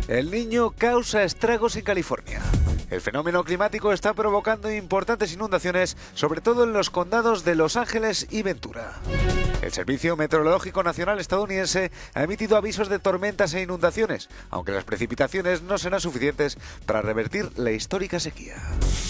El Niño causa estragos en California. El fenómeno climático está provocando importantes inundaciones, sobre todo en los condados de Los Ángeles y Ventura. El Servicio Meteorológico Nacional estadounidense ha emitido avisos de tormentas e inundaciones, aunque las precipitaciones no serán suficientes para revertir la histórica sequía.